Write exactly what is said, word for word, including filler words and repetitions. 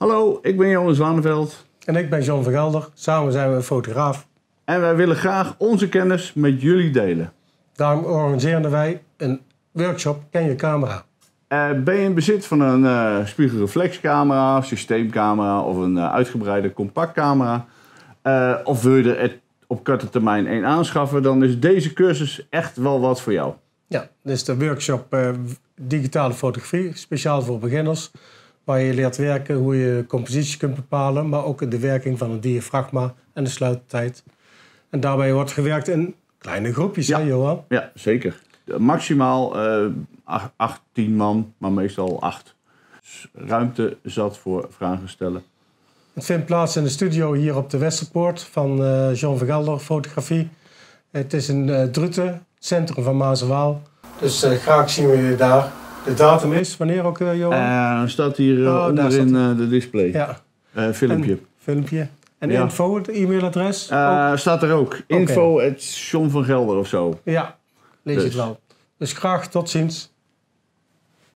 Hallo, ik ben Johan Zwaneveld. En ik ben John van Gelder. Samen zijn we een fotograaf. En wij willen graag onze kennis met jullie delen. Daarom organiseren wij een workshop Ken je camera. Uh, ben je in bezit van een uh, spiegelreflexcamera, systeemcamera of een uh, uitgebreide compactcamera? Uh, of wil je er op korte termijn één aanschaffen, dan is deze cursus echt wel wat voor jou. Ja, dit is de workshop uh, digitale fotografie, speciaal voor beginners. Waar je leert werken hoe je compositie kunt bepalen, maar ook de werking van het diafragma en de sluitertijd. En daarbij wordt gewerkt in kleine groepjes, ja. hè Johan? Ja, zeker. Maximaal uh, achttien man, maar meestal acht. Dus ruimte zat voor vragen stellen. Het vindt plaats in de studio hier op de Westerpoort van uh, John van Gelder Fotografie. Het is in uh, Druten, het centrum van Maas en Waal. Dus uh, graag zien we je daar. De datum is, wanneer ook, uh, Johan? Uh, staat hier uh, oh, onderin uh, de display. Ja. Uh, filmpje. En, filmpje. En ja. info, het e-mailadres? Uh, staat er ook. Info at John van Gelder of zo. Ja, lees dus. het wel. Dus graag tot ziens.